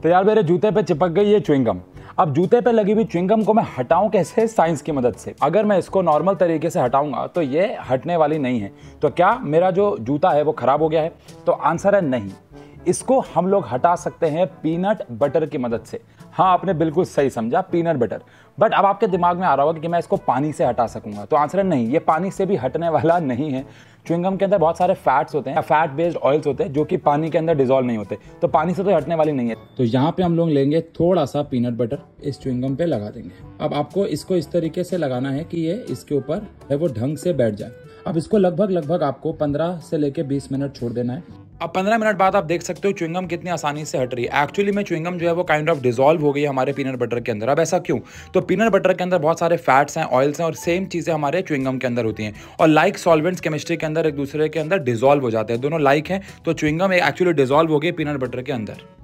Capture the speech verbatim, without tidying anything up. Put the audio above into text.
तो यार मेरे जूते पे चिपक गई ये च्युइंगम। अब जूते पे लगी हुई च्युइंगम को मैं हटाऊं कैसे साइंस की मदद से? अगर मैं इसको नॉर्मल तरीके से हटाऊंगा तो ये हटने वाली नहीं है। तो क्या मेरा जो जूता है वो खराब हो गया है? तो आंसर है नहीं। इसको हम लोग हटा सकते हैं पीनट बटर की मदद से। हाँ, आपने बिल्कुल सही समझा, पीनट बटर। बट अब आपके दिमाग में आ रहा होगा कि मैं इसको पानी से हटा सकूंगा। तो आंसर है नहीं, ये पानी से भी हटने वाला नहीं है। च्युइंगम के अंदर बहुत सारे फैट्स होते हैं, फैट बेस्ड ऑयल्स होते हैं जो कि पानी के अंदर डिजोल्व नहीं होते, तो पानी से तो हटने वाली नहीं है। तो यहाँ पे हम लोग लेंगे थोड़ा सा पीनट बटर, इस च्युइंगम पे लगा देंगे। अब आपको इसको इस तरीके से लगाना है कि ये इसके ऊपर है वो ढंग से बैठ जाए। अब इसको लगभग लगभग आपको पंद्रह से लेके बीस मिनट छोड़ देना है। अब पंद्रह मिनट बाद आप देख सकते हो च्युइंगम कितनी आसानी से हट रही है। एक्चुअली में च्युइंगम जो है वो काइंड ऑफ डिसॉल्व हो गई है हमारे पीनट बटर के अंदर। अब ऐसा क्यों? तो पीनट बटर के अंदर बहुत सारे फैट्स हैं, ऑयल्स हैं, और सेम चीज़ें हमारे च्युइंगम के अंदर होती हैं। और लाइक सॉल्वेंट्स केमिस्ट्री के अंदर एक दूसरे के अंदर डिसॉल्व हो जाते हैं, दोनों लाइक हैं। तो च्युइंगम एक्चुअली डिसॉल्व हो गई पीनट बटर के अंदर।